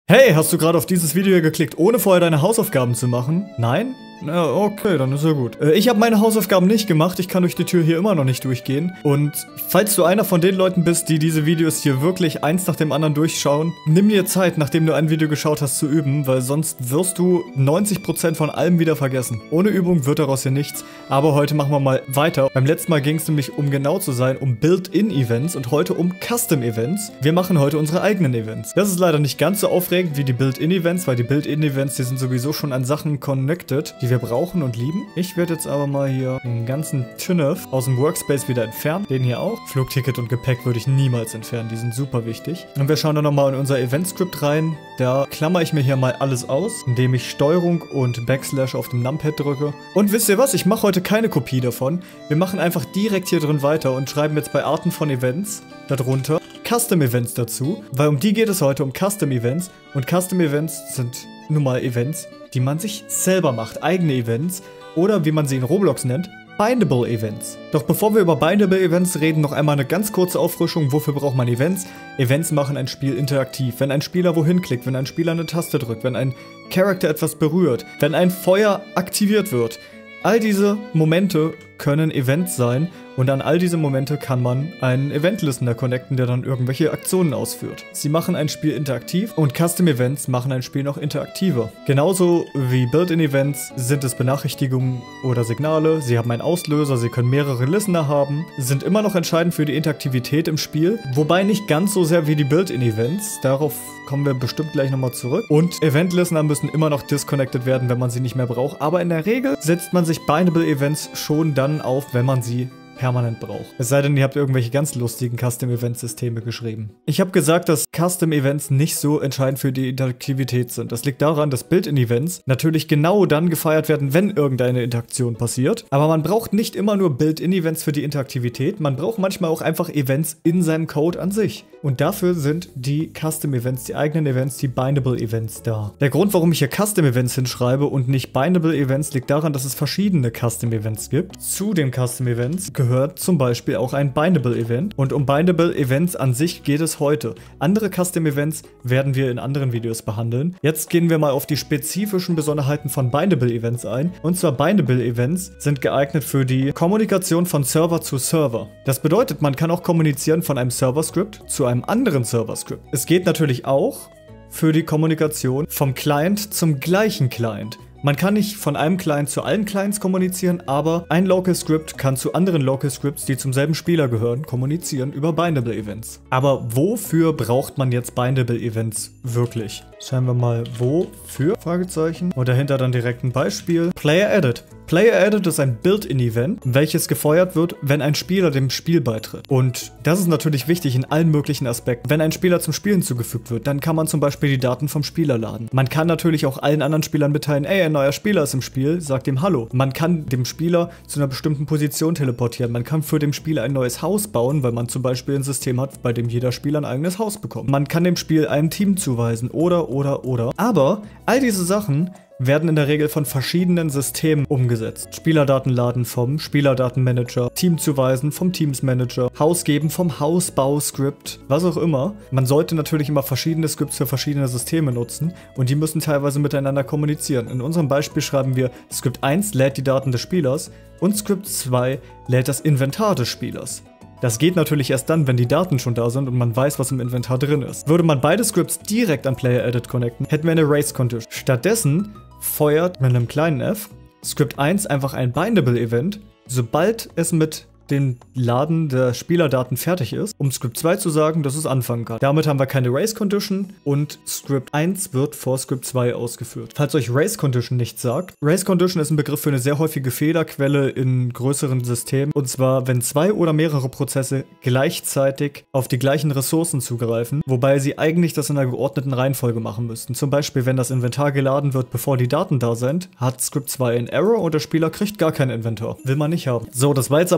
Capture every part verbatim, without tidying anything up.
Hey, hast du gerade auf dieses Video hier geklickt, ohne vorher deine Hausaufgaben zu machen? Nein? Ja, okay, dann ist ja gut. Äh, ich habe meine Hausaufgaben nicht gemacht, ich kann durch die Tür hier immer noch nicht durchgehen. Und falls du einer von den Leuten bist, die diese Videos hier wirklich eins nach dem anderen durchschauen, nimm dir Zeit, nachdem du ein Video geschaut hast, zu üben, weil sonst wirst du neunzig Prozent von allem wieder vergessen. Ohne Übung wird daraus hier nichts, aber heute machen wir mal weiter. Beim letzten Mal ging es nämlich, um genau zu sein, um Built-in-Events und heute um Custom-Events. Wir machen heute unsere eigenen Events. Das ist leider nicht ganz so aufregend wie die Built-in-Events, weil die Built-in-Events, die sind sowieso schon an Sachen connected, die wir brauchen und lieben. Ich werde jetzt aber mal hier den ganzen Tünnef aus dem Workspace wieder entfernen. Den hier auch. Flugticket und Gepäck würde ich niemals entfernen. Die sind super wichtig. Und wir schauen dann nochmal in unser Event-Script rein. Da klammer ich mir hier mal alles aus, indem ich Steuerung und Backslash auf dem Numpad drücke. Und wisst ihr was? Ich mache heute keine Kopie davon. Wir machen einfach direkt hier drin weiter und schreiben jetzt bei Arten von Events darunter Custom Events dazu, weil um die geht es heute, um Custom Events. Und Custom Events sind nun mal Events, die man sich selber macht, eigene Events oder wie man sie in Roblox nennt, Bindable Events. Doch bevor wir über Bindable Events reden, noch einmal eine ganz kurze Auffrischung, wofür braucht man Events? Events machen ein Spiel interaktiv. Wenn ein Spieler wohin klickt, wenn ein Spieler eine Taste drückt, wenn ein Charakter etwas berührt, wenn ein Feuer aktiviert wird, all diese Momente können Events sein und an all diese Momente kann man einen Event-Listener connecten, der dann irgendwelche Aktionen ausführt. Sie machen ein Spiel interaktiv und Custom-Events machen ein Spiel noch interaktiver. Genauso wie Built-in-Events sind es Benachrichtigungen oder Signale, sie haben einen Auslöser, sie können mehrere Listener haben, sind immer noch entscheidend für die Interaktivität im Spiel, wobei nicht ganz so sehr wie die Built-in-Events, darauf kommen wir bestimmt gleich nochmal zurück. Und Event-Listener müssen immer noch disconnected werden, wenn man sie nicht mehr braucht, aber in der Regel setzt man sich Bindable-Events schon dann auf, wenn man sie permanent braucht. Es sei denn, ihr habt irgendwelche ganz lustigen Custom-Event-Systeme geschrieben. Ich habe gesagt, dass Custom-Events nicht so entscheidend für die Interaktivität sind. Das liegt daran, dass Built-in-Events natürlich genau dann gefeiert werden, wenn irgendeine Interaktion passiert. Aber man braucht nicht immer nur Built-in-Events für die Interaktivität, man braucht manchmal auch einfach Events in seinem Code an sich. Und dafür sind die Custom-Events, die eigenen Events, die Bindable-Events da. Der Grund, warum ich hier Custom-Events hinschreibe und nicht Bindable-Events, liegt daran, dass es verschiedene Custom-Events gibt. Zu den Custom-Events gehört gehört zum Beispiel auch ein Bindable-Event. Und um Bindable-Events an sich geht es heute. Andere Custom-Events werden wir in anderen Videos behandeln. Jetzt gehen wir mal auf die spezifischen Besonderheiten von Bindable-Events ein. Und zwar Bindable-Events sind geeignet für die Kommunikation von Server zu Server. Das bedeutet, man kann auch kommunizieren von einem Server-Script zu einem anderen Server-Script. Es geht natürlich auch für die Kommunikation vom Client zum gleichen Client. Man kann nicht von einem Client zu allen Clients kommunizieren, aber ein Local Script kann zu anderen Local Scripts, die zum selben Spieler gehören, kommunizieren über Bindable Events. Aber wofür braucht man jetzt Bindable Events wirklich? Schauen wir mal, wofür? Fragezeichen. Und dahinter dann direkt ein Beispiel. Player Edit. Player Edit ist ein Built-in-Event, welches gefeuert wird, wenn ein Spieler dem Spiel beitritt. Und das ist natürlich wichtig in allen möglichen Aspekten. Wenn ein Spieler zum Spiel hinzugefügt wird, dann kann man zum Beispiel die Daten vom Spieler laden. Man kann natürlich auch allen anderen Spielern mitteilen, ey, ein neuer Spieler ist im Spiel, sagt ihm Hallo. Man kann dem Spieler zu einer bestimmten Position teleportieren. Man kann für den Spieler ein neues Haus bauen, weil man zum Beispiel ein System hat, bei dem jeder Spieler ein eigenes Haus bekommt. Man kann dem Spiel ein Team zuweisen oder, oder, oder. Aber all diese Sachen werden in der Regel von verschiedenen Systemen umgesetzt. Spielerdaten laden vom Spielerdatenmanager, Team zuweisen vom Teamsmanager, Haus geben vom Hausbauscript, was auch immer. Man sollte natürlich immer verschiedene Scripts für verschiedene Systeme nutzen und die müssen teilweise miteinander kommunizieren. In unserem Beispiel schreiben wir, Script eins lädt die Daten des Spielers und Script zwei lädt das Inventar des Spielers. Das geht natürlich erst dann, wenn die Daten schon da sind und man weiß, was im Inventar drin ist. Würde man beide Scripts direkt an Player Edit connecten, hätten wir eine Race Condition. Stattdessen feuert mit einem kleinen f Script eins einfach ein Bindable-Event, sobald es mit dem Laden der Spielerdaten fertig ist, um Script zwei zu sagen, dass es anfangen kann. Damit haben wir keine Race Condition und Script eins wird vor Script zwei ausgeführt. Falls euch Race Condition nichts sagt, Race Condition ist ein Begriff für eine sehr häufige Fehlerquelle in größeren Systemen. Und zwar, wenn zwei oder mehrere Prozesse gleichzeitig auf die gleichen Ressourcen zugreifen, wobei sie eigentlich das in einer geordneten Reihenfolge machen müssten. Zum Beispiel, wenn das Inventar geladen wird, bevor die Daten da sind, hat Script zwei einen Error und der Spieler kriegt gar kein Inventar. Will man nicht haben. So, das war jetzt aber erstmal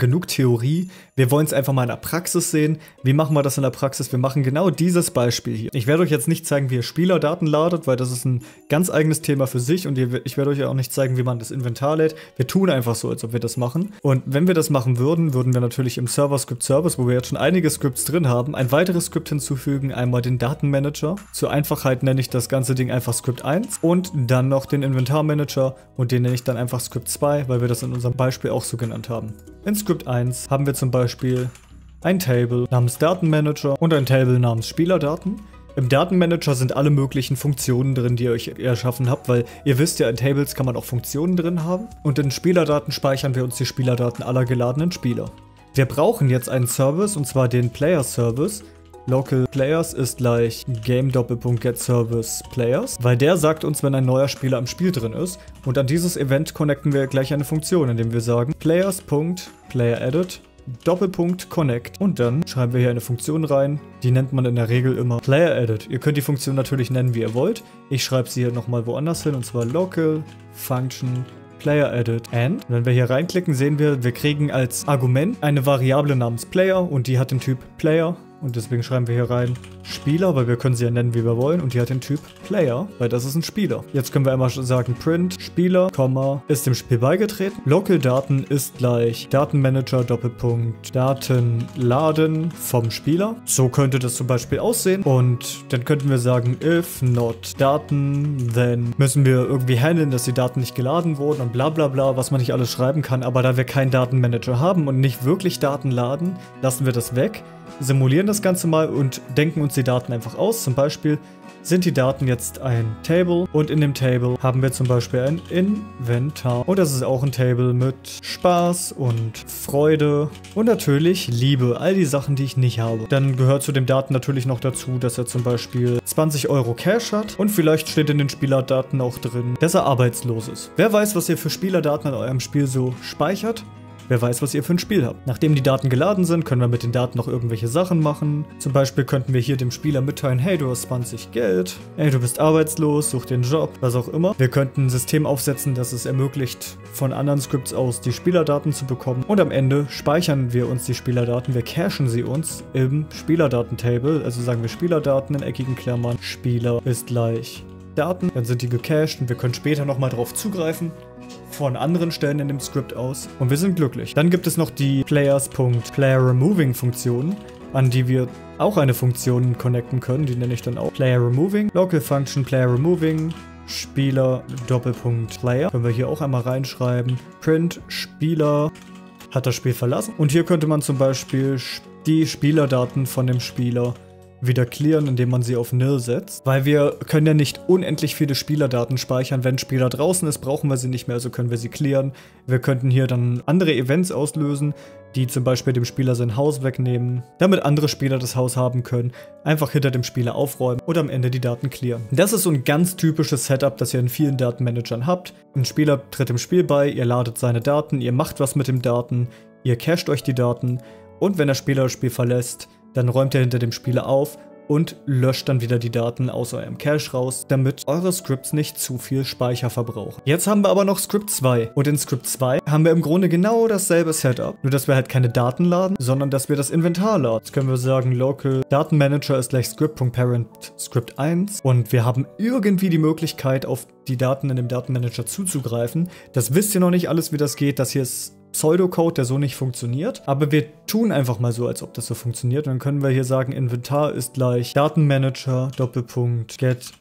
genug Theorie. Wir wollen es einfach mal in der Praxis sehen. Wie machen wir das in der Praxis? Wir machen genau dieses Beispiel hier. Ich werde euch jetzt nicht zeigen, wie ihr Spielerdaten ladet, weil das ist ein ganz eigenes Thema für sich und ich werde euch auch nicht zeigen, wie man das Inventar lädt. Wir tun einfach so, als ob wir das machen. Und wenn wir das machen würden, würden wir natürlich im Server-Script-Service, wo wir jetzt schon einige Scripts drin haben, ein weiteres Script hinzufügen. Einmal den Datenmanager. Zur Einfachheit nenne ich das ganze Ding einfach Script eins und dann noch den Inventarmanager und den nenne ich dann einfach Script zwei, weil wir das in unserem Beispiel auch so genannt haben. In Script eins haben wir zum Beispiel ein Table namens Datenmanager und ein Table namens Spielerdaten. Im Datenmanager sind alle möglichen Funktionen drin, die ihr euch erschaffen habt, weil ihr wisst ja, in Tables kann man auch Funktionen drin haben. Und in Spielerdaten speichern wir uns die Spielerdaten aller geladenen Spieler. Wir brauchen jetzt einen Service, und zwar den Player Service. Local Players ist gleich Game-Get-Service Players, weil der sagt uns, wenn ein neuer Spieler im Spiel drin ist. Und an dieses Event connecten wir gleich eine Funktion, indem wir sagen Players.PlayerEdit Doppelpunkt Connect. Und dann schreiben wir hier eine Funktion rein. Die nennt man in der Regel immer PlayerEdit. Ihr könnt die Funktion natürlich nennen, wie ihr wollt. Ich schreibe sie hier nochmal woanders hin, und zwar Local Function PlayerEdit and. Und wenn wir hier reinklicken, sehen wir, wir kriegen als Argument eine Variable namens Player und die hat den Typ Player. Und deswegen schreiben wir hier rein Spieler, weil wir können sie ja nennen, wie wir wollen. Und die hat den Typ Player, weil das ist ein Spieler. Jetzt können wir einmal sagen Print Spieler, ist dem Spiel beigetreten. Local Daten ist gleich Datenmanager Doppelpunkt Datenladen vom Spieler. So könnte das zum Beispiel aussehen. Und dann könnten wir sagen if not Daten, then müssen wir irgendwie handeln, dass die Daten nicht geladen wurden und bla bla bla, was man nicht alles schreiben kann. Aber da wir keinen Datenmanager haben und nicht wirklich Daten laden, lassen wir das weg. Simulieren das Ganze mal und denken uns die Daten einfach aus. Zum Beispiel sind die Daten jetzt ein Table und in dem Table haben wir zum Beispiel ein Inventar. Und das ist auch ein Table mit Spaß und Freude und natürlich Liebe. All die Sachen, die ich nicht habe. Dann gehört zu den Daten natürlich noch dazu, dass er zum Beispiel zwanzig Euro Cash hat und vielleicht steht in den Spielerdaten auch drin, dass er arbeitslos ist. Wer weiß, was ihr für Spielerdaten in eurem Spiel so speichert? Wer weiß, was ihr für ein Spiel habt. Nachdem die Daten geladen sind, können wir mit den Daten noch irgendwelche Sachen machen. Zum Beispiel könnten wir hier dem Spieler mitteilen, hey, du hast zwanzig Geld, hey, du bist arbeitslos, such dir einen Job, was auch immer. Wir könnten ein System aufsetzen, das es ermöglicht, von anderen Scripts aus die Spielerdaten zu bekommen. Und am Ende speichern wir uns die Spielerdaten, wir cachen sie uns im Spielerdaten-Table. Also sagen wir Spielerdaten in eckigen Klammern, Spieler ist gleich Daten. Dann sind die gecached und wir können später nochmal drauf zugreifen. Von anderen Stellen in dem Skript aus und wir sind glücklich. Dann gibt es noch die Players.PlayerRemoving Funktion, an die wir auch eine Funktion connecten können. Die nenne ich dann auch PlayerRemoving. Local Function PlayerRemoving Spieler Doppelpunkt Player. Können wir hier auch einmal reinschreiben. Print Spieler hat das Spiel verlassen. Und hier könnte man zum Beispiel die Spielerdaten von dem Spieler wieder clearen, indem man sie auf Nil setzt. Weil wir können ja nicht unendlich viele Spielerdaten speichern. Wenn ein Spieler draußen ist, brauchen wir sie nicht mehr, also können wir sie clearen. Wir könnten hier dann andere Events auslösen, die zum Beispiel dem Spieler sein Haus wegnehmen, damit andere Spieler das Haus haben können, einfach hinter dem Spieler aufräumen und am Ende die Daten clearen. Das ist so ein ganz typisches Setup, das ihr in vielen Datenmanagern habt. Ein Spieler tritt dem Spiel bei, ihr ladet seine Daten, ihr macht was mit den Daten, ihr cached euch die Daten und wenn der Spieler das Spiel verlässt, dann räumt ihr hinter dem Spieler auf und löscht dann wieder die Daten aus eurem Cache raus, damit eure Scripts nicht zu viel Speicher verbrauchen. Jetzt haben wir aber noch Script zwei. Und in Script zwei haben wir im Grunde genau dasselbe Setup. Nur, dass wir halt keine Daten laden, sondern dass wir das Inventar laden. Jetzt können wir sagen, local Datenmanager ist gleich Script.parent Script eins. Und wir haben irgendwie die Möglichkeit, auf die Daten in dem Datenmanager zuzugreifen. Das wisst ihr noch nicht alles, wie das geht. Das hier ist Pseudocode, der so nicht funktioniert. Aber wir tun einfach mal so, als ob das so funktioniert. Und dann können wir hier sagen, Inventar ist gleich Datenmanager, Doppelpunkt, get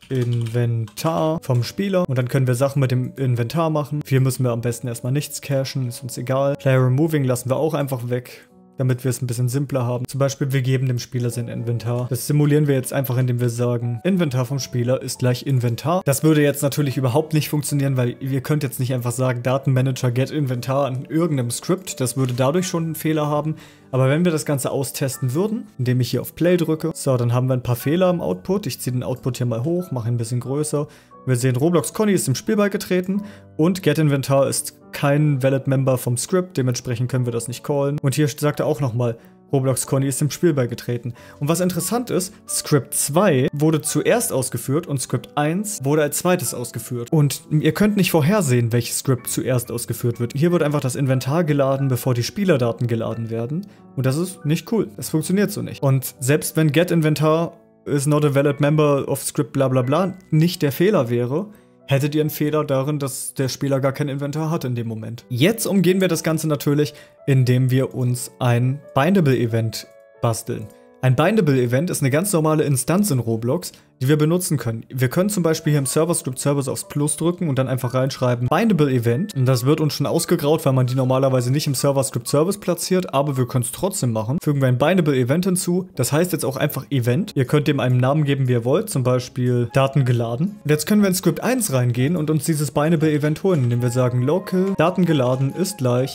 Inventar vom Spieler. Und dann können wir Sachen mit dem Inventar machen. Hier müssen wir am besten erstmal nichts cachen, ist uns egal. Player Removing lassen wir auch einfach weg, damit wir es ein bisschen simpler haben. Zum Beispiel, wir geben dem Spieler sein Inventar. Das simulieren wir jetzt einfach, indem wir sagen, Inventar vom Spieler ist gleich Inventar. Das würde jetzt natürlich überhaupt nicht funktionieren, weil ihr könnt jetzt nicht einfach sagen, Datenmanager get Inventar an irgendeinem Skript. Das würde dadurch schon einen Fehler haben. Aber wenn wir das Ganze austesten würden, indem ich hier auf Play drücke, so, dann haben wir ein paar Fehler im Output. Ich ziehe den Output hier mal hoch, mache ihn ein bisschen größer. Wir sehen, Roblox Conny ist im Spiel beigetreten und GetInventar ist kein Valid Member vom Script, dementsprechend können wir das nicht callen. Und hier sagt er auch nochmal, Roblox Conny ist dem Spiel beigetreten. Und was interessant ist, Script zwei wurde zuerst ausgeführt und Script eins wurde als zweites ausgeführt. Und ihr könnt nicht vorhersehen, welches Script zuerst ausgeführt wird. Hier wird einfach das Inventar geladen, bevor die Spielerdaten geladen werden. Und das ist nicht cool. Das funktioniert so nicht. Und selbst wenn getInventar is not a valid member of script bla bla bla nicht der Fehler wäre, hättet ihr einen Fehler darin, dass der Spieler gar kein Inventar hat in dem Moment. Jetzt umgehen wir das Ganze natürlich, indem wir uns ein Bindable-Event basteln. Ein Bindable-Event ist eine ganz normale Instanz in Roblox, die wir benutzen können. Wir können zum Beispiel hier im Server-Script Service aufs Plus drücken und dann einfach reinschreiben Bindable-Event. Und das wird uns schon ausgegraut, weil man die normalerweise nicht im Server-Script Service platziert, aber wir können es trotzdem machen. Fügen wir ein Bindable-Event hinzu. Das heißt jetzt auch einfach Event. Ihr könnt dem einen Namen geben, wie ihr wollt, zum Beispiel Daten geladen. Und jetzt können wir in Script eins reingehen und uns dieses Bindable-Event holen, indem wir sagen local Daten geladen ist gleich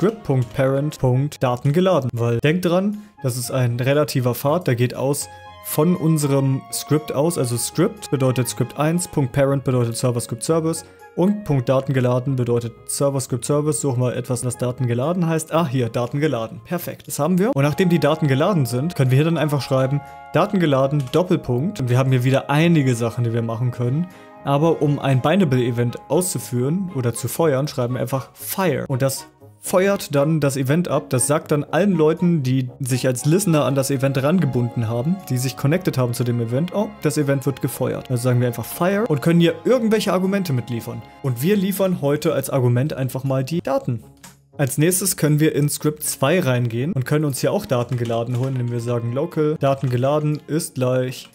script.parent.daten geladen. Weil denkt dran, das ist ein relativer Pfad, der geht aus von unserem Script aus. Also Script bedeutet Script eins, .parent bedeutet Server Script Service und .daten geladen bedeutet Server Script Service. Suchen wir etwas, das Daten geladen heißt. Ah, hier, Daten geladen. Perfekt, das haben wir. Und nachdem die Daten geladen sind, können wir hier dann einfach schreiben Daten geladen, Doppelpunkt. Und wir haben hier wieder einige Sachen, die wir machen können. Aber um ein Bindable-Event auszuführen oder zu feuern, schreiben wir einfach Fire. Und das feuert dann das Event ab. Das sagt dann allen Leuten, die sich als Listener an das Event rangebunden haben, die sich connected haben zu dem Event, oh, das Event wird gefeuert. Also sagen wir einfach Fire und können hier irgendwelche Argumente mitliefern. Und wir liefern heute als Argument einfach mal die Daten. Als nächstes können wir in Script zwei reingehen und können uns hier auch Daten geladen holen, indem wir sagen local Daten geladen ist gleich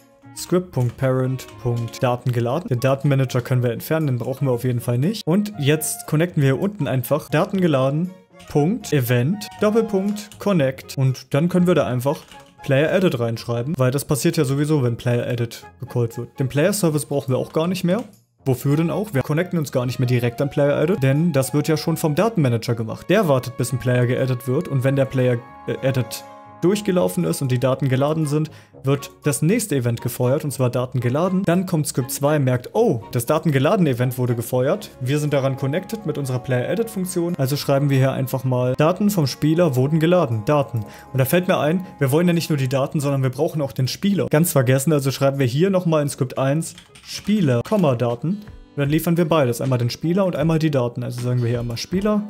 script.parent.daten geladen. Den Datenmanager können wir entfernen, den brauchen wir auf jeden Fall nicht. Und jetzt connecten wir hier unten einfach Daten geladen, Punkt, Event, Doppelpunkt, Connect. Und dann können wir da einfach Player Edit reinschreiben, weil das passiert ja sowieso, wenn Player Edit gecallt wird. Den Player Service brauchen wir auch gar nicht mehr. Wofür denn auch? Wir connecten uns gar nicht mehr direkt an Player Edit, denn das wird ja schon vom Datenmanager gemacht. Der wartet, bis ein Player geedit wird und wenn der Player äh, Edit durchgelaufen ist und die Daten geladen sind, wird das nächste Event gefeuert, und zwar Daten geladen. Dann kommt Script zwei, merkt, oh, das Daten geladen Event wurde gefeuert. Wir sind daran connected mit unserer Player-Edit-Funktion. Also schreiben wir hier einfach mal, Daten vom Spieler wurden geladen. Daten. Und da fällt mir ein, wir wollen ja nicht nur die Daten, sondern wir brauchen auch den Spieler. Ganz vergessen, also schreiben wir hier nochmal in Script eins Spieler, Daten. Und dann liefern wir beides. Einmal den Spieler und einmal die Daten. Also sagen wir hier einmal Spieler,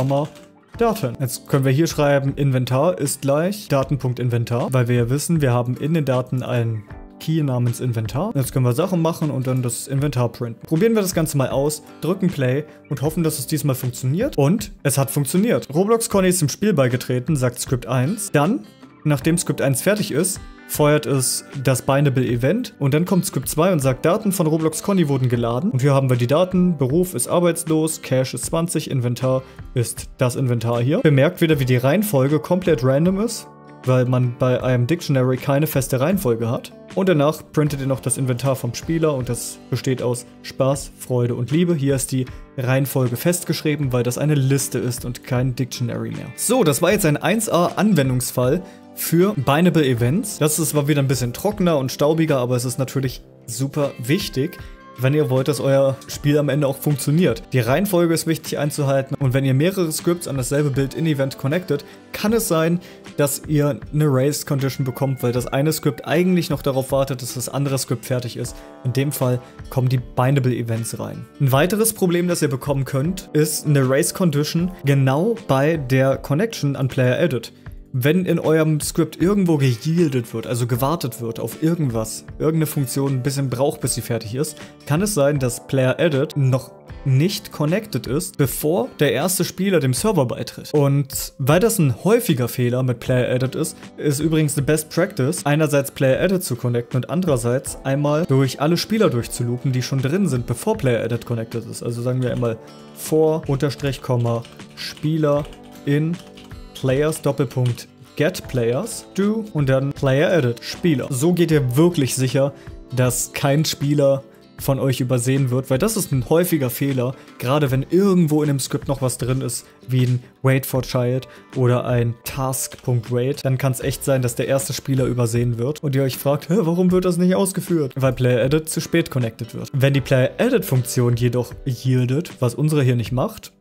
Daten. Jetzt können wir hier schreiben, Inventar ist gleich Daten.inventar, weil wir ja wissen, wir haben in den Daten einen Key namens Inventar. Jetzt können wir Sachen machen und dann das Inventar printen. Probieren wir das Ganze mal aus, drücken Play und hoffen, dass es diesmal funktioniert. Und es hat funktioniert. Roblox Conny ist im Spiel beigetreten, sagt Script eins. Dann, nachdem Script eins fertig ist, feuert es das Bindable Event und dann kommt Script zwei und sagt, Daten von Roblox Conny wurden geladen. Und hier haben wir die Daten, Beruf ist arbeitslos, Cash ist zwanzig, Inventar ist das Inventar hier. Bemerkt wieder, wie die Reihenfolge komplett random ist, weil man bei einem Dictionary keine feste Reihenfolge hat. Und danach printet ihr noch das Inventar vom Spieler und das besteht aus Spaß, Freude und Liebe. Hier ist die Reihenfolge festgeschrieben, weil das eine Liste ist und kein Dictionary mehr. So, das war jetzt ein eins A Anwendungsfall für Bindable Events. Das ist zwar wieder ein bisschen trockener und staubiger, aber es ist natürlich super wichtig, wenn ihr wollt, dass euer Spiel am Ende auch funktioniert. Die Reihenfolge ist wichtig einzuhalten und wenn ihr mehrere Scripts an dasselbe Built-in-Event connectet, kann es sein, dass ihr eine Raised Condition bekommt, weil das eine Script eigentlich noch darauf wartet, dass das andere Script fertig ist. In dem Fall kommen die Bindable Events rein. Ein weiteres Problem, das ihr bekommen könnt, ist eine Raised Condition genau bei der Connection an Player Edit. Wenn in eurem Skript irgendwo geyieldet wird, also gewartet wird auf irgendwas, irgendeine Funktion ein bisschen braucht, bis sie fertig ist, kann es sein, dass Player Edit noch nicht connected ist, bevor der erste Spieler dem Server beitritt. Und weil das ein häufiger Fehler mit Player Edit ist, ist übrigens eine Best Practice, einerseits Player Edit zu connecten und andererseits einmal durch alle Spieler durchzuloopen, die schon drin sind, bevor Player Edit connected ist. Also sagen wir einmal for, Unterstrich, Komma, Spieler in Players, Doppelpunkt, Get Players, Do und dann Player Edit, Spieler. So geht ihr wirklich sicher, dass kein Spieler von euch übersehen wird, weil das ist ein häufiger Fehler, gerade wenn irgendwo in dem Skript noch was drin ist, wie ein Wait for Child oder ein Task.wait, dann kann es echt sein, dass der erste Spieler übersehen wird und ihr euch fragt, hä, warum wird das nicht ausgeführt? Weil Player Edit zu spät connected wird. Wenn die Player Edit Funktion jedoch yieldet, was unsere hier nicht macht,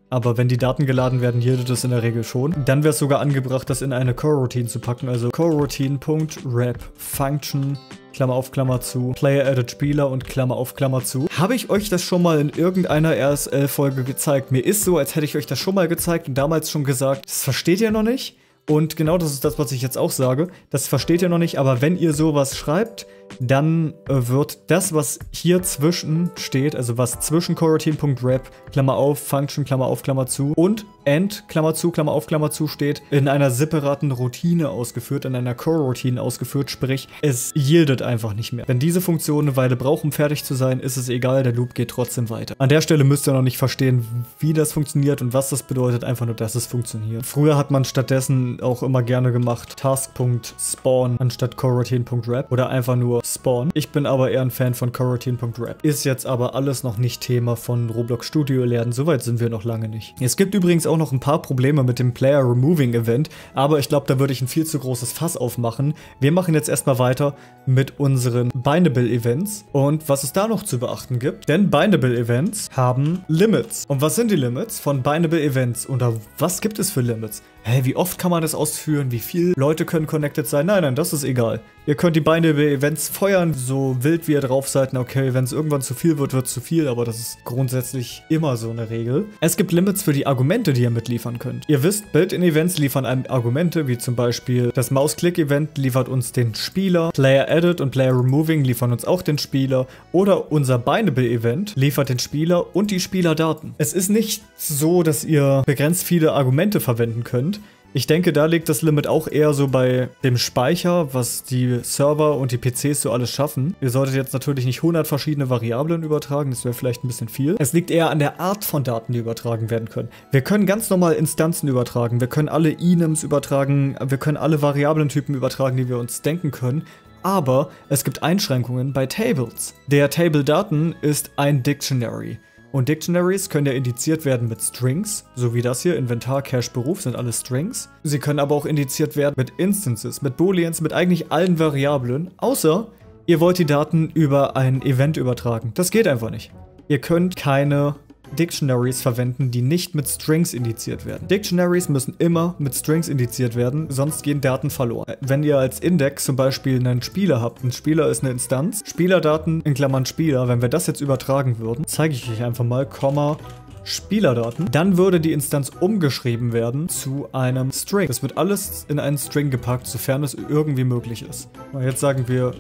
aber wenn die Daten geladen werden, yieldet es in der Regel schon. Dann wäre es sogar angebracht, das in eine Coroutine zu packen, also coroutine.wrap function, Klammer auf, Klammer zu, Player added Spieler und Klammer auf, Klammer zu. Habe ich euch das schon mal in irgendeiner R S L-Folge gezeigt? Mir ist so, als hätte ich euch das schon mal gezeigt und damals schon gesagt, das versteht ihr noch nicht? Und genau das ist das, was ich jetzt auch sage. Das versteht ihr noch nicht, aber wenn ihr sowas schreibt, dann äh, wird das, was hier zwischen steht, also was zwischen coroutine.wrap, Klammer auf, Function, Klammer auf, Klammer zu und end, Klammer zu, Klammer auf, Klammer zu steht, in einer separaten Routine ausgeführt, in einer Coroutine ausgeführt, sprich, es yieldet einfach nicht mehr. Wenn diese Funktion eine Weile braucht, um fertig zu sein, ist es egal, der Loop geht trotzdem weiter. An der Stelle müsst ihr noch nicht verstehen, wie das funktioniert und was das bedeutet, einfach nur, dass es funktioniert. Früher hat man stattdessen auch immer gerne gemacht task.spawn anstatt coroutine.wrap oder einfach nur spawn. Ich bin aber eher ein Fan von coroutine.wrap. Ist jetzt aber alles noch nicht Thema von Roblox Studio lernen, soweit sind wir noch lange nicht. Es gibt übrigens auch noch ein paar Probleme mit dem Player Removing Event, aber ich glaube, da würde ich ein viel zu großes Fass aufmachen. Wir machen jetzt erstmal weiter mit unseren Bindable Events und was es da noch zu beachten gibt, denn Bindable Events haben Limits. Und was sind die Limits von Bindable Events oder was gibt es für Limits? Hä, wie oft kann man das ausführen? Wie viele Leute können connected sein? Nein, nein, das ist egal. Ihr könnt die Bindable Events feuern, so wild wie ihr drauf seid. Okay, wenn es irgendwann zu viel wird, wird es zu viel, aber das ist grundsätzlich immer so eine Regel. Es gibt Limits für die Argumente, die ihr mitliefern könnt. Ihr wisst, Built-in-Events liefern einem Argumente, wie zum Beispiel das Maus-Click-Event liefert uns den Spieler, Player-Edit und Player-Removing liefern uns auch den Spieler oder unser Bindable-Event liefert den Spieler und die Spielerdaten. Es ist nicht so, dass ihr begrenzt viele Argumente verwenden könnt. Ich denke, da liegt das Limit auch eher so bei dem Speicher, was die Server und die P Cs so alles schaffen. Ihr solltet jetzt natürlich nicht hundert verschiedene Variablen übertragen, das wäre vielleicht ein bisschen viel. Es liegt eher an der Art von Daten, die übertragen werden können. Wir können ganz normal Instanzen übertragen, wir können alle Enums übertragen, wir können alle Variablentypen übertragen, die wir uns denken können. Aber es gibt Einschränkungen bei Tables. Der Table-Daten ist ein Dictionary. Und Dictionaries können ja indiziert werden mit Strings, so wie das hier, Inventar, Cache, Beruf sind alles Strings. Sie können aber auch indiziert werden mit Instances, mit Booleans, mit eigentlich allen Variablen, außer ihr wollt die Daten über ein Event übertragen. Das geht einfach nicht. Ihr könnt keine Dictionaries verwenden, die nicht mit Strings indiziert werden. Dictionaries müssen immer mit Strings indiziert werden, sonst gehen Daten verloren. Wenn ihr als Index zum Beispiel einen Spieler habt, ein Spieler ist eine Instanz, Spielerdaten in Klammern Spieler, wenn wir das jetzt übertragen würden, zeige ich euch einfach mal, Komma, Spielerdaten, dann würde die Instanz umgeschrieben werden zu einem String. Das wird alles in einen String gepackt, sofern es irgendwie möglich ist. Jetzt sagen wir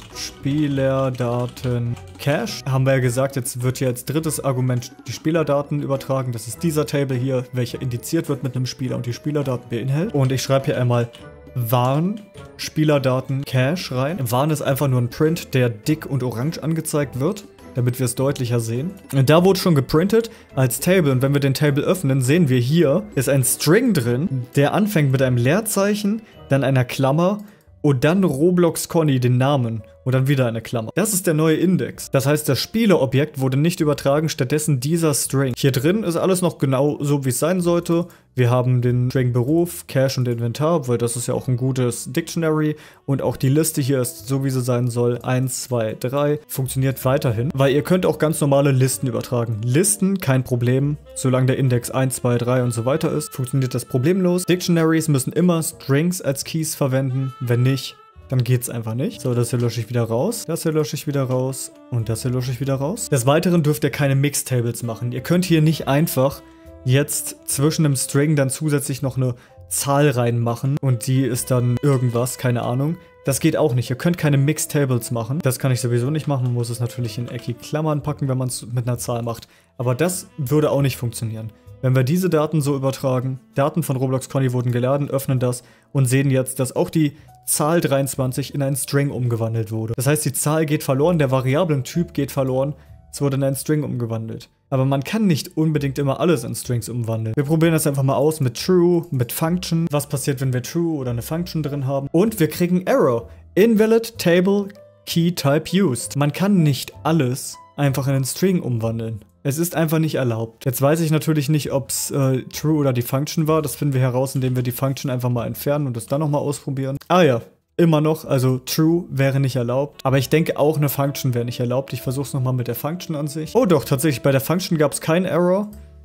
Spielerdaten Cache. Haben wir ja gesagt, jetzt wird hier als drittes Argument die Spielerdaten übertragen. Das ist dieser Table hier, welcher indiziert wird mit einem Spieler und die Spielerdaten beinhaltet. Und ich schreibe hier einmal Warn Spielerdaten Cache rein. Warn ist einfach nur ein Print, der dick und orange angezeigt wird, damit wir es deutlicher sehen. Und da wurde schon geprintet als Table. Und wenn wir den Table öffnen, sehen wir hier, ist ein String drin, der anfängt mit einem Leerzeichen, dann einer Klammer und dann Roblox Conny, den Namen. Und dann wieder eine Klammer. Das ist der neue Index. Das heißt, das Spielerobjekt wurde nicht übertragen, stattdessen dieser String. Hier drin ist alles noch genau so, wie es sein sollte. Wir haben den String Beruf, Cache und Inventar, weil das ist ja auch ein gutes Dictionary. Und auch die Liste hier ist so, wie sie sein soll. eins, zwei, drei. Funktioniert weiterhin. Weil ihr könnt auch ganz normale Listen übertragen. Listen, kein Problem. Solange der Index eins, zwei, drei und so weiter ist, funktioniert das problemlos. Dictionaries müssen immer Strings als Keys verwenden. Wenn nicht, dann geht's einfach nicht. So, das hier lösche ich wieder raus. Das hier lösche ich wieder raus. Und das hier lösche ich wieder raus. Des Weiteren dürft ihr keine Mixtables machen. Ihr könnt hier nicht einfach jetzt zwischen einem String dann zusätzlich noch eine Zahl reinmachen. Und die ist dann irgendwas, keine Ahnung. Das geht auch nicht. Ihr könnt keine Mixtables machen. Das kann ich sowieso nicht machen. Man muss es natürlich in eckige Klammern packen, wenn man es mit einer Zahl macht. Aber das würde auch nicht funktionieren. Wenn wir diese Daten so übertragen, Daten von Roblox Conny wurden geladen, öffnen das und sehen jetzt, dass auch die Zahl dreiundzwanzig in einen String umgewandelt wurde. Das heißt, die Zahl geht verloren, der Variablentyp geht verloren, es wurde in einen String umgewandelt. Aber man kann nicht unbedingt immer alles in Strings umwandeln. Wir probieren das einfach mal aus mit True, mit Function. Was passiert, wenn wir True oder eine Function drin haben? Und wir kriegen Error. Invalid Table Key Type Used. Man kann nicht alles einfach in einen String umwandeln. Es ist einfach nicht erlaubt. Jetzt weiß ich natürlich nicht, ob es äh, True oder die Function war. Das finden wir heraus, indem wir die Function einfach mal entfernen und das dann nochmal ausprobieren. Ah ja, immer noch. Also True wäre nicht erlaubt. Aber ich denke auch eine Function wäre nicht erlaubt. Ich versuche es nochmal mit der Function an sich. Oh doch, tatsächlich, bei der Function gab es keinen Error.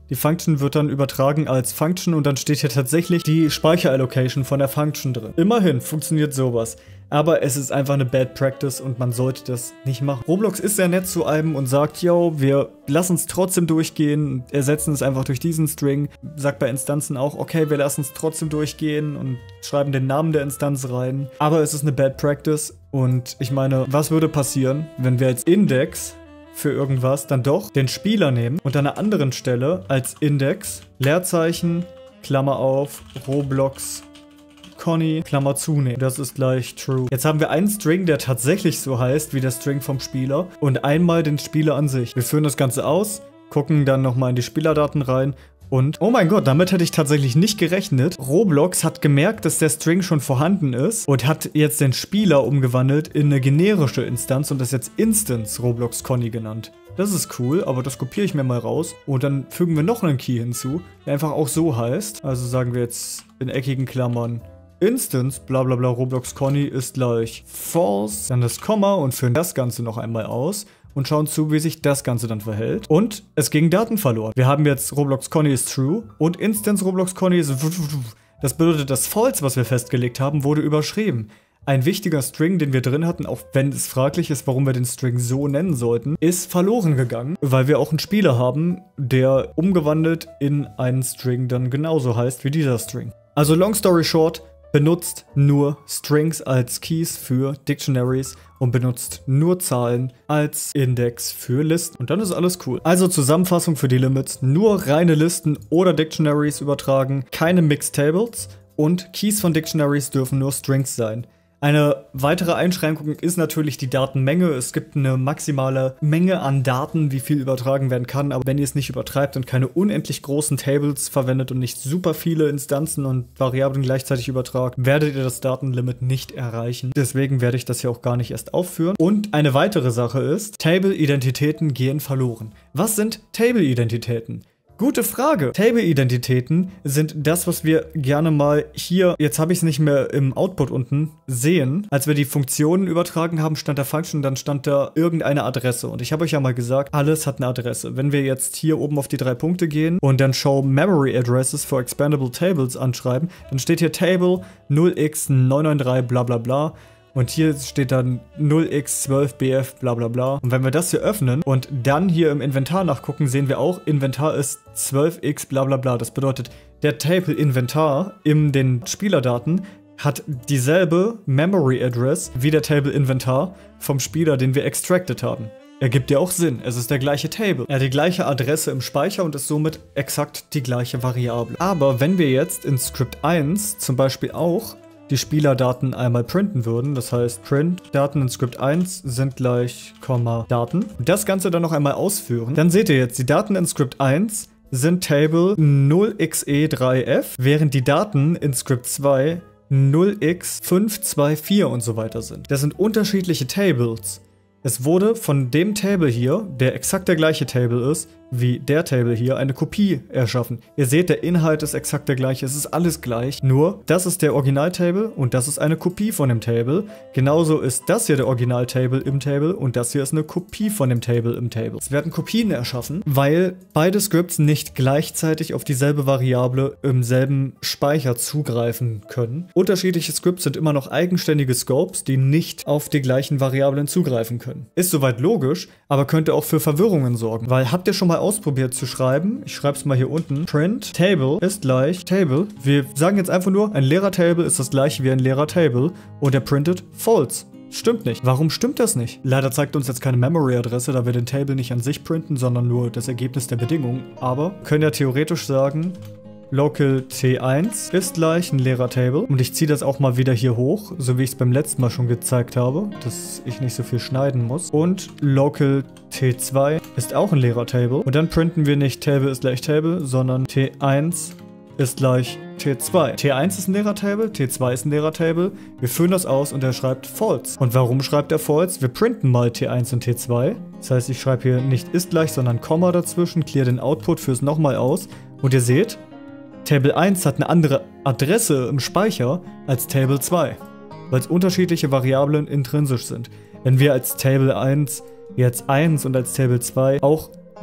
Die Function wird dann übertragen als Function und dann steht hier tatsächlich die Speicherallocation von der Function drin. Immerhin funktioniert sowas. Aber es ist einfach eine Bad Practice und man sollte das nicht machen. Roblox ist sehr nett zu einem und sagt, yo, wir lassen es trotzdem durchgehen, ersetzen es einfach durch diesen String. Sagt bei Instanzen auch, okay, wir lassen es trotzdem durchgehen und schreiben den Namen der Instanz rein. Aber es ist eine Bad Practice und ich meine, was würde passieren, wenn wir als Index für irgendwas dann doch den Spieler nehmen und an einer anderen Stelle als Index Leerzeichen, Klammer auf, Roblox Conny, Klammer zu nehmen. Das ist gleich true. Jetzt haben wir einen String, der tatsächlich so heißt wie der String vom Spieler und einmal den Spieler an sich. Wir führen das Ganze aus, gucken dann nochmal in die Spielerdaten rein und, oh mein Gott, damit hätte ich tatsächlich nicht gerechnet. Roblox hat gemerkt, dass der String schon vorhanden ist und hat jetzt den Spieler umgewandelt in eine generische Instanz und das jetzt Instance Roblox Conny genannt. Das ist cool, aber das kopiere ich mir mal raus und dann fügen wir noch einen Key hinzu, der einfach auch so heißt. Also sagen wir jetzt in eckigen Klammern Instance, bla bla bla, Roblox Conny ist gleich false, dann das Komma und führen das Ganze noch einmal aus und schauen zu, wie sich das Ganze dann verhält. Und es gingen Daten verloren. Wir haben jetzt Roblox Conny ist true und Instance Roblox Conny ist. Das bedeutet, das false, was wir festgelegt haben, wurde überschrieben. Ein wichtiger String, den wir drin hatten, auch wenn es fraglich ist, warum wir den String so nennen sollten, ist verloren gegangen, weil wir auch einen Spieler haben, der umgewandelt in einen String dann genauso heißt wie dieser String. Also long story short, benutzt nur Strings als Keys für Dictionaries und benutzt nur Zahlen als Index für Listen. Und dann ist alles cool. Also Zusammenfassung für die Limits, nur reine Listen oder Dictionaries übertragen, keine Mixed Tables und Keys von Dictionaries dürfen nur Strings sein. Eine weitere Einschränkung ist natürlich die Datenmenge. Es gibt eine maximale Menge an Daten, wie viel übertragen werden kann. Aber wenn ihr es nicht übertreibt und keine unendlich großen Tables verwendet und nicht super viele Instanzen und Variablen gleichzeitig übertragt, werdet ihr das Datenlimit nicht erreichen. Deswegen werde ich das hier auch gar nicht erst aufführen. Und eine weitere Sache ist, Table-Identitäten gehen verloren. Was sind Table-Identitäten? Gute Frage. Table-Identitäten sind das, was wir gerne mal hier, jetzt habe ich es nicht mehr im Output unten, sehen. Als wir die Funktionen übertragen haben, stand da Function, dann stand da irgendeine Adresse. Und ich habe euch ja mal gesagt, alles hat eine Adresse. Wenn wir jetzt hier oben auf die drei Punkte gehen und dann Show Memory Addresses for Expandable Tables anschreiben, dann steht hier Table null x neun neun drei bla bla bla. Und hier steht dann null x zwölf b f bla bla bla. Und wenn wir das hier öffnen und dann hier im Inventar nachgucken, sehen wir auch, Inventar ist zwölf x bla bla bla. Das bedeutet, der Table Inventar in den Spielerdaten hat dieselbe Memory Address wie der Table Inventar vom Spieler, den wir extracted haben. Ergibt ja auch Sinn, es ist der gleiche Table. Er hat die gleiche Adresse im Speicher und ist somit exakt die gleiche Variable. Aber wenn wir jetzt in Script eins zum Beispiel auch die Spielerdaten einmal printen würden, das heißt print Daten in Script eins sind gleich, Komma, Daten, und das Ganze dann noch einmal ausführen, dann seht ihr jetzt, die Daten in Script eins sind Table null x e drei f, während die Daten in Script zwei null x fünf zwei vier und so weiter sind. Das sind unterschiedliche Tables. Es wurde von dem Table hier, der exakt der gleiche Table ist, wie der Table hier, eine Kopie erschaffen. Ihr seht, der Inhalt ist exakt der gleiche, es ist alles gleich, nur das ist der Original-Table und das ist eine Kopie von dem Table. Genauso ist das hier der Original-Table im Table und das hier ist eine Kopie von dem Table im Table. Es werden Kopien erschaffen, weil beide Scripts nicht gleichzeitig auf dieselbe Variable im selben Speicher zugreifen können. Unterschiedliche Scripts sind immer noch eigenständige Scopes, die nicht auf die gleichen Variablen zugreifen können. Ist soweit logisch, aber könnte auch für Verwirrungen sorgen, weil habt ihr schon mal ausprobiert zu schreiben, ich schreibe es mal hier unten, print Table ist gleich Table. Wir sagen jetzt einfach nur, ein leerer Table ist das gleiche wie ein leerer Table und er printet false. Stimmt nicht. Warum stimmt das nicht? Leider zeigt uns jetzt keine Memory-Adresse, da wir den Table nicht an sich printen, sondern nur das Ergebnis der Bedingungen. Aber können ja theoretisch sagen, local t eins ist gleich ein leerer Table. Und ich ziehe das auch mal wieder hier hoch, so wie ich es beim letzten Mal schon gezeigt habe, dass ich nicht so viel schneiden muss. Und local t zwei ist auch ein leerer Table. Und dann printen wir nicht Table ist gleich Table, sondern t eins ist gleich t zwei. t eins ist ein leerer Table, t zwei ist ein leerer Table. Wir führen das aus und er schreibt false. Und warum schreibt er false? Wir printen mal t eins und t zwei. Das heißt, ich schreibe hier nicht ist gleich, sondern Komma dazwischen, clear den Output, führe es nochmal aus. Und ihr seht, Table eins hat eine andere Adresse im Speicher als Table zwei, weil es unterschiedliche Variablen intrinsisch sind. Wenn wir als Table eins jetzt eins und als Table zwei auch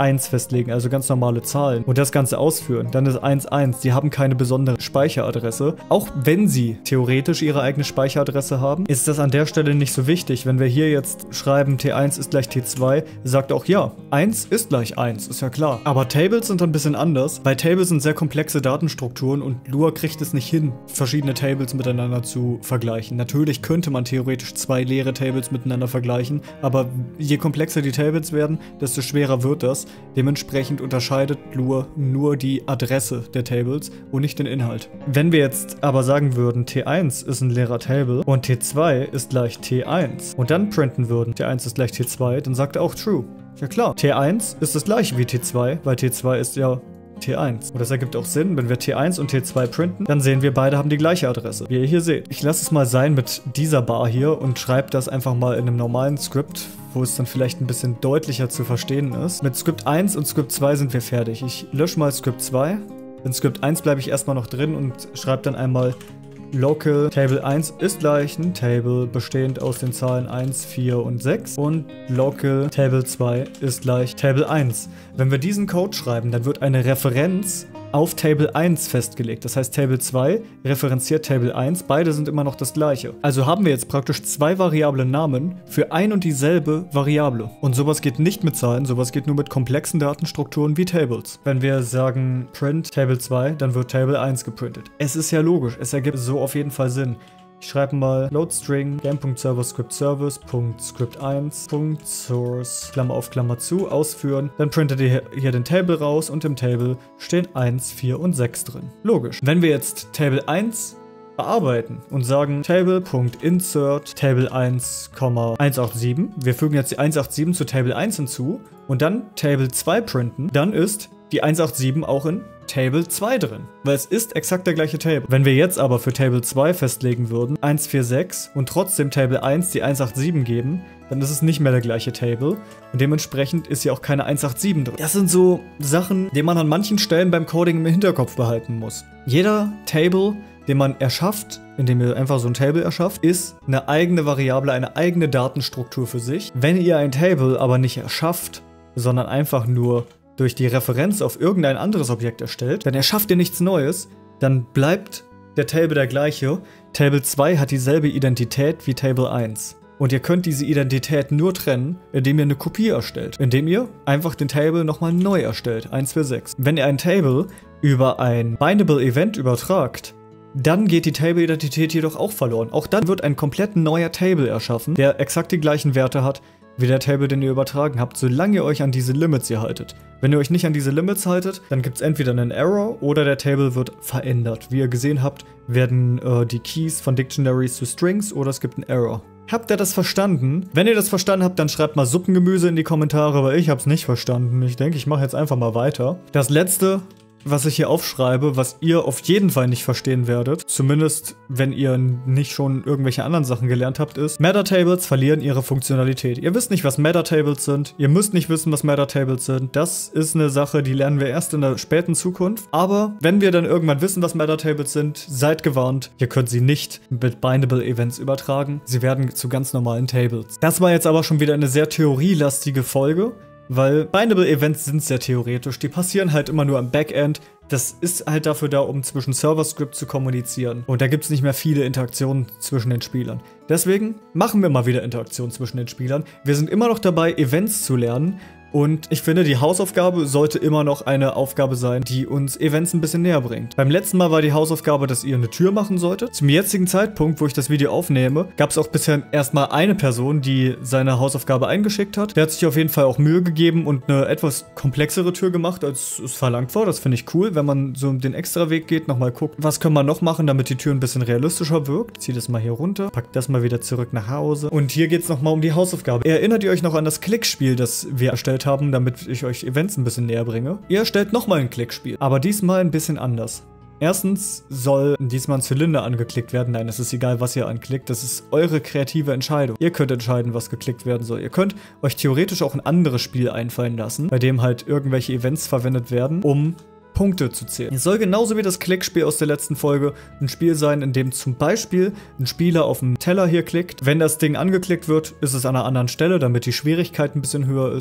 eins festlegen, also ganz normale Zahlen, und das Ganze ausführen, dann ist eins eins. Die haben keine besondere Speicheradresse. Auch wenn sie theoretisch ihre eigene Speicheradresse haben, ist das an der Stelle nicht so wichtig. Wenn wir hier jetzt schreiben, T eins ist gleich T zwei, sagt auch ja, eins ist gleich eins, ist ja klar. Aber Tables sind ein bisschen anders, weil Tables sind sehr komplexe Datenstrukturen und Lua kriegt es nicht hin, verschiedene Tables miteinander zu vergleichen. Natürlich könnte man theoretisch zwei leere Tables miteinander vergleichen, aber je komplexer die Tables werden, desto schwerer wird das. Dementsprechend unterscheidet Lua nur die Adresse der Tables und nicht den Inhalt. Wenn wir jetzt aber sagen würden, T eins ist ein leerer Table und T zwei ist gleich T eins und dann printen würden, T eins ist gleich T zwei, dann sagt er auch true. Ja klar, T eins ist das gleiche wie T zwei, weil T zwei ist ja T eins. Und das ergibt auch Sinn, wenn wir T eins und T zwei printen, dann sehen wir, beide haben die gleiche Adresse, wie ihr hier seht. Ich lasse es mal sein mit dieser Bar hier und schreibe das einfach mal in einem normalen Skript, wo es dann vielleicht ein bisschen deutlicher zu verstehen ist. Mit Skript eins und Skript zwei sind wir fertig. Ich lösche mal Skript zwei. In Skript eins bleibe ich erstmal noch drin und schreibe dann einmal Local Table eins ist gleich ein Table bestehend aus den Zahlen eins, vier und sechs und Local Table zwei ist gleich Table eins. Wenn wir diesen Code schreiben, dann wird eine Referenz auf Table eins festgelegt. Das heißt, Table zwei referenziert Table eins, beide sind immer noch das gleiche. Also haben wir jetzt praktisch zwei variable Namen für ein und dieselbe Variable. Und sowas geht nicht mit Zahlen, sowas geht nur mit komplexen Datenstrukturen wie Tables. Wenn wir sagen print Table zwei, dann wird Table eins geprintet. Es ist ja logisch, es ergibt so auf jeden Fall Sinn. Ich schreibe mal loadstring game.server-script-service.script eins.source Klammer auf Klammer zu ausführen. Dann printet ihr hier den Table raus und im Table stehen eins, vier und sechs drin. Logisch. Wenn wir jetzt Table eins bearbeiten und sagen table.insert Table eins, eins acht sieben, wir fügen jetzt die eins acht sieben zu Table eins hinzu und dann Table zwei printen, dann ist die eins acht sieben auch in Table zwei drin, weil es ist exakt der gleiche Table. Wenn wir jetzt aber für Table zwei festlegen würden, eins vier sechs und trotzdem Table eins die eins acht sieben geben, dann ist es nicht mehr der gleiche Table und dementsprechend ist hier auch keine eins acht sieben drin. Das sind so Sachen, die man an manchen Stellen beim Coding im Hinterkopf behalten muss. Jeder Table, den man erschafft, indem ihr einfach so ein Table erschafft, ist eine eigene Variable, eine eigene Datenstruktur für sich. Wenn ihr ein Table aber nicht erschafft, sondern einfach nur durch die Referenz auf irgendein anderes Objekt erstellt, dann erschafft ihr nichts Neues, dann bleibt der Table der gleiche. Table zwei hat dieselbe Identität wie Table eins. Und ihr könnt diese Identität nur trennen, indem ihr eine Kopie erstellt. Indem ihr einfach den Table nochmal neu erstellt, eins vier sechs. Wenn ihr ein Table über ein Bindable Event übertragt, dann geht die Table-Identität jedoch auch verloren. Auch dann wird ein komplett neuer Table erschaffen, der exakt die gleichen Werte hat wie der Table, den ihr übertragen habt, solange ihr euch an diese Limits hier haltet. Wenn ihr euch nicht an diese Limits haltet, dann gibt es entweder einen Error oder der Table wird verändert. Wie ihr gesehen habt, werden äh, die Keys von Dictionaries zu Strings oder es gibt einen Error. Habt ihr das verstanden? Wenn ihr das verstanden habt, dann schreibt mal Suppengemüse in die Kommentare, weil ich hab's nicht verstanden. Ich denke, ich mache jetzt einfach mal weiter. Das letzte, was ich hier aufschreibe, was ihr auf jeden Fall nicht verstehen werdet, zumindest wenn ihr nicht schon irgendwelche anderen Sachen gelernt habt, ist, Metatables verlieren ihre Funktionalität. Ihr wisst nicht, was Metatables sind, ihr müsst nicht wissen, was Metatables sind. Das ist eine Sache, die lernen wir erst in der späten Zukunft. Aber wenn wir dann irgendwann wissen, was Metatables sind, seid gewarnt, ihr könnt sie nicht mit Bindable Events übertragen. Sie werden zu ganz normalen Tables. Das war jetzt aber schon wieder eine sehr theorielastige Folge. Weil Bindable Events sind sehr theoretisch, die passieren halt immer nur am Backend. Das ist halt dafür da, um zwischen Server-Script zu kommunizieren. Und da gibt es nicht mehr viele Interaktionen zwischen den Spielern. Deswegen machen wir mal wieder Interaktionen zwischen den Spielern. Wir sind immer noch dabei, Events zu lernen. Und ich finde, die Hausaufgabe sollte immer noch eine Aufgabe sein, die uns Events ein bisschen näher bringt. Beim letzten Mal war die Hausaufgabe, dass ihr eine Tür machen solltet. Zum jetzigen Zeitpunkt, wo ich das Video aufnehme, gab es auch bisher erstmal eine Person, die seine Hausaufgabe eingeschickt hat. Der hat sich auf jeden Fall auch Mühe gegeben und eine etwas komplexere Tür gemacht, als es verlangt war. Das finde ich cool, wenn man so den extra Weg geht, nochmal guckt, was können wir noch machen, damit die Tür ein bisschen realistischer wirkt. Ich ziehe das mal hier runter, packt das mal wieder zurück nach Hause. Und hier geht es nochmal um die Hausaufgabe. Erinnert ihr euch noch an das Klickspiel, das wir erstellt haben, damit ich euch Events ein bisschen näher bringe? Ihr erstellt nochmal ein Klickspiel, aber diesmal ein bisschen anders. Erstens soll diesmal ein Zylinder angeklickt werden. Nein, es ist egal, was ihr anklickt. Das ist eure kreative Entscheidung. Ihr könnt entscheiden, was geklickt werden soll. Ihr könnt euch theoretisch auch ein anderes Spiel einfallen lassen, bei dem halt irgendwelche Events verwendet werden, um Punkte zu zählen. Es soll genauso wie das Klickspiel aus der letzten Folge ein Spiel sein, in dem zum Beispiel ein Spieler auf dem Teller hier klickt. Wenn das Ding angeklickt wird, ist es an einer anderen Stelle, damit die Schwierigkeit ein bisschen höher ist.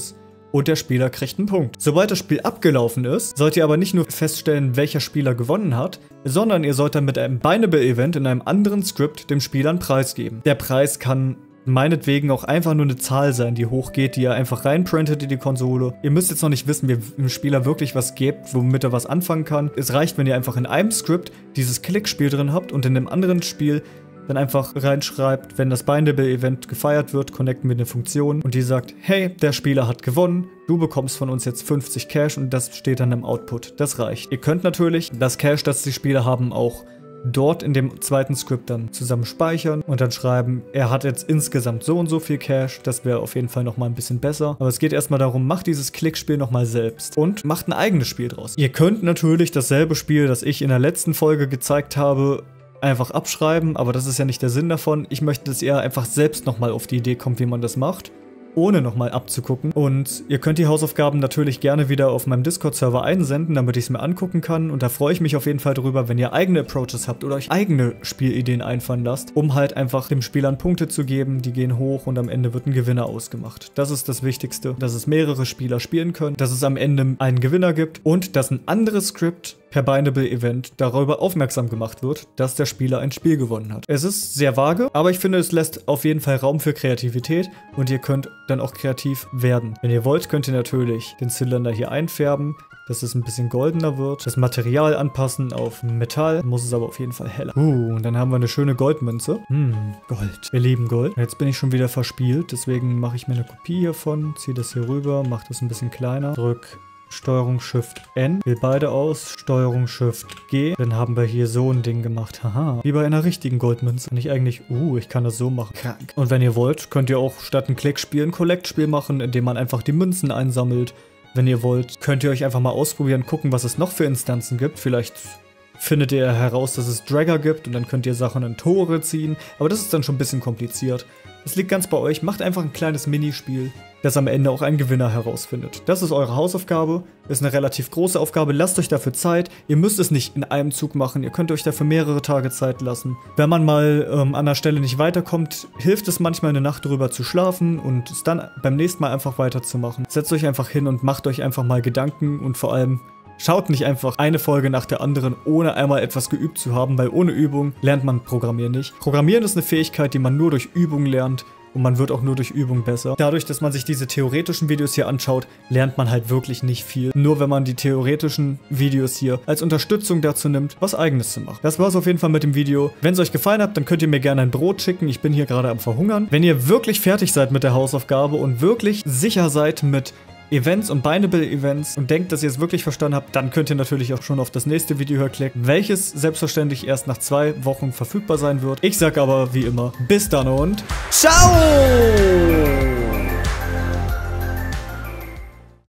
und der Spieler kriegt einen Punkt. Sobald das Spiel abgelaufen ist, sollt ihr aber nicht nur feststellen, welcher Spieler gewonnen hat, sondern ihr sollt dann mit einem Bindable-Event in einem anderen Skript dem Spieler einen Preis geben. Der Preis kann meinetwegen auch einfach nur eine Zahl sein, die hochgeht, die ihr einfach reinprintet in die Konsole. Ihr müsst jetzt noch nicht wissen, wie ihr dem Spieler wirklich was gebt, womit er was anfangen kann. Es reicht, wenn ihr einfach in einem Skript dieses Klickspiel drin habt und in einem anderen Spiel dann einfach reinschreibt, wenn das Bindable-Event gefeiert wird, connecten wir eine Funktion und die sagt, hey, der Spieler hat gewonnen, du bekommst von uns jetzt fünfzig Cash und das steht dann im Output. Das reicht. Ihr könnt natürlich das Cash, das die Spieler haben, auch dort in dem zweiten Skript dann zusammen speichern und dann schreiben, er hat jetzt insgesamt so und so viel Cash, das wäre auf jeden Fall nochmal ein bisschen besser. Aber es geht erstmal darum, macht dieses Klickspiel nochmal selbst und macht ein eigenes Spiel draus. Ihr könnt natürlich dasselbe Spiel, das ich in der letzten Folge gezeigt habe, einfach abschreiben, aber das ist ja nicht der Sinn davon. Ich möchte, dass ihr einfach selbst nochmal auf die Idee kommt, wie man das macht, ohne nochmal abzugucken. Und ihr könnt die Hausaufgaben natürlich gerne wieder auf meinem Discord-Server einsenden, damit ich es mir angucken kann. Und da freue ich mich auf jeden Fall drüber, wenn ihr eigene Approaches habt oder euch eigene Spielideen einfallen lasst, um halt einfach dem Spielern Punkte zu geben, die gehen hoch und am Ende wird ein Gewinner ausgemacht. Das ist das Wichtigste, dass es mehrere Spieler spielen können, dass es am Ende einen Gewinner gibt und dass ein anderes Skript per Bindable-Event darüber aufmerksam gemacht wird, dass der Spieler ein Spiel gewonnen hat. Es ist sehr vage, aber ich finde, es lässt auf jeden Fall Raum für Kreativität und ihr könnt dann auch kreativ werden. Wenn ihr wollt, könnt ihr natürlich den Zylinder hier einfärben, dass es ein bisschen goldener wird, das Material anpassen auf Metall, muss es aber auf jeden Fall heller. Uh, und dann haben wir eine schöne Goldmünze. Hm, Gold. Wir lieben Gold. Jetzt bin ich schon wieder verspielt, deswegen mache ich mir eine Kopie hiervon, ziehe das hier rüber, mache das ein bisschen kleiner, drück Steuerung Shift N, wähle beide aus, Steuerung Shift G, dann haben wir hier so ein Ding gemacht, haha, wie bei einer richtigen Goldmünze. Kann ich eigentlich, uh, ich kann das so machen, krank. Und wenn ihr wollt, könnt ihr auch statt ein Klickspiel ein Collect-Spiel machen, indem man einfach die Münzen einsammelt. Wenn ihr wollt, könnt ihr euch einfach mal ausprobieren, gucken, was es noch für Instanzen gibt, vielleicht findet ihr heraus, dass es Dragger gibt und dann könnt ihr Sachen in Tore ziehen, aber das ist dann schon ein bisschen kompliziert. Es liegt ganz bei euch, macht einfach ein kleines Minispiel, das am Ende auch einen Gewinner herausfindet. Das ist eure Hausaufgabe, ist eine relativ große Aufgabe, lasst euch dafür Zeit. Ihr müsst es nicht in einem Zug machen, ihr könnt euch dafür mehrere Tage Zeit lassen. Wenn man mal ähm, an der Stelle nicht weiterkommt, hilft es manchmal eine Nacht drüber zu schlafen und es dann beim nächsten Mal einfach weiterzumachen. Setzt euch einfach hin und macht euch einfach mal Gedanken und vor allem schaut nicht einfach eine Folge nach der anderen, ohne einmal etwas geübt zu haben, weil ohne Übung lernt man Programmieren nicht. Programmieren ist eine Fähigkeit, die man nur durch Übung lernt. Und man wird auch nur durch Übung besser. Dadurch, dass man sich diese theoretischen Videos hier anschaut, lernt man halt wirklich nicht viel. Nur wenn man die theoretischen Videos hier als Unterstützung dazu nimmt, was Eigenes zu machen. Das war's auf jeden Fall mit dem Video. Wenn es euch gefallen hat, dann könnt ihr mir gerne ein Brot schicken. Ich bin hier gerade am Verhungern. Wenn ihr wirklich fertig seid mit der Hausaufgabe und wirklich sicher seid mit Events und Bindable-Events und denkt, dass ihr es wirklich verstanden habt, dann könnt ihr natürlich auch schon auf das nächste Video hier klicken, welches selbstverständlich erst nach zwei Wochen verfügbar sein wird. Ich sag aber wie immer, bis dann und ciao!